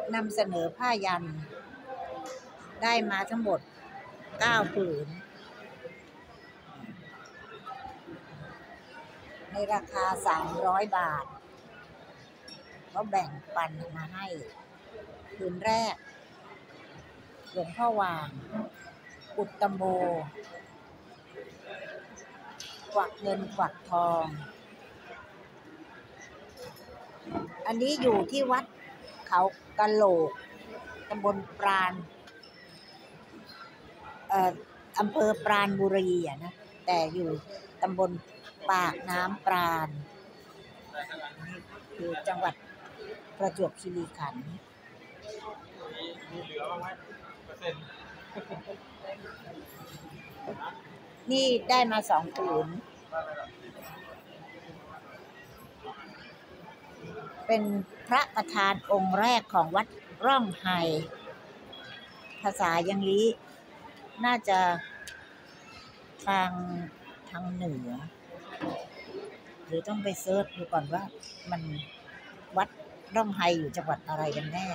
นำเสนอผ้ายันได้มาทั้งหมด9 ผืนในราคา300 บาทเขาแบ่งปันมาให้ผืนแรกหลวงพ่อวางอุตตโมกวักเงินกวักทองอันนี้อยู่ที่วัดเขากะโหลกตำบลปราณอำเภอปราณบุรีนะแต่อยู่ตำบลปากน้ำปราณคือจังหวัดประจวบคีรีขันธ์นี่ได้มา2 ผืนเป็นพระประธานองค์แรกของวัดร่องไห้ภาษายังลี้น่าจะทางเหนือหรือต้องไปเซิร์ชดูก่อนว่ามันวัดร่องไห้อยู่จังหวัดอะไรกันแน่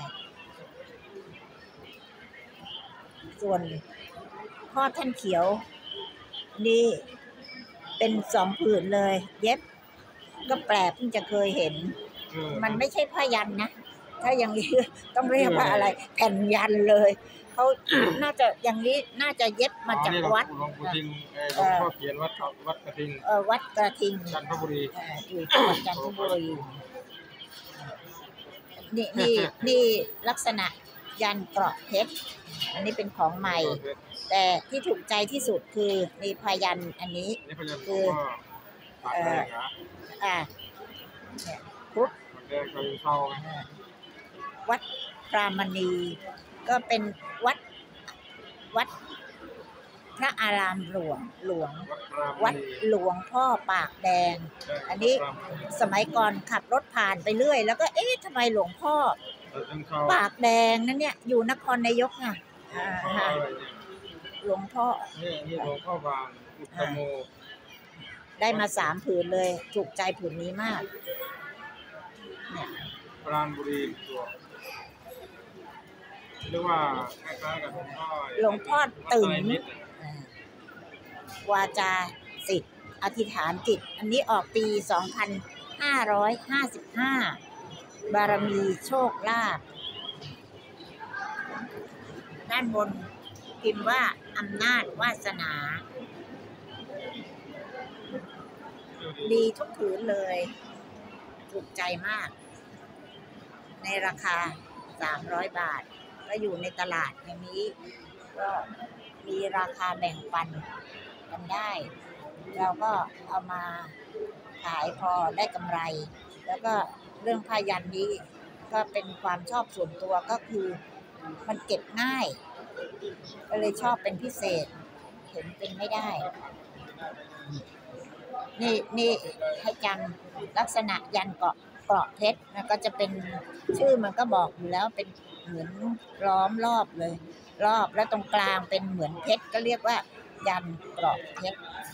ส่วนพ่อท่านเขียวนี่เป็น2 ผืนเลยเย็บก็แปลกเพิ่งจะเคยเห็นมันไม่ใช่ผ้ายันนะถ้าอย่างนี้ต้องเรียกว่าอะไรแผ่นยันเลยเขาน่าจะอย่างนี้น่าจะเย็บมาจากวัดหลวงปู่ทิงหลวงพ่อเขียนวัดกระทิงวัดกระทิงจันทบุรีอยู่จังหวัดจันทบุรีนี่ลักษณะยันเกราะเพชรอันนี้เป็นของใหม่แต่ที่ถูกใจที่สุดคือมีพยัญชนะอันนี้คือเนี่ยพุทธวัดพรามณีก็เป็นวัดพระอารามหลวงวัดหลวงพ่อปากแดงอันนี้สมัยก่อนขับรถผ่านไปเรื่อยแล้วก็เอ๊ะทำไมหลวงพ่อปากแดงนั่นเนี่ยอยู่นครนายกไงหลวงพ่อนี่หลวงพ่อบางอุตตโมได้มา3 ผืนเลยถูกใจผืนนี้มากเนี่ยปราณบุรีตัวเรียกว่าคล้ายๆกับหลวงพ่อตึงวาจาสิทธิ์อธิษฐานจิตอันนี้ออกปี 2555 บารมีโชคลาภด้านบนพิมพ์ว่าอำนาจวาสนาดีทุกผืนเลยถูกใจมากในราคา300 บาทก็อยู่ในตลาดอย่างนี้ก็มีราคาแบ่งปันกันได้เราก็เอามาขายพอได้กำไรแล้วก็เรื่องผ้ายันนี้ก็เป็นความชอบส่วนตัวก็คือมันเก็บง่ายก็เลยชอบเป็นพิเศษเห็นเป็นไม่ได้นี่ให้จำลักษณะยันเกราะเพชรนะก็จะเป็นชื่อมันก็บอกอยู่แล้วเป็นเหมือนล้อมรอบเลยรอบแล้วตรงกลางเป็นเหมือนเพชรก็เรียกว่ายันเกราะเพชร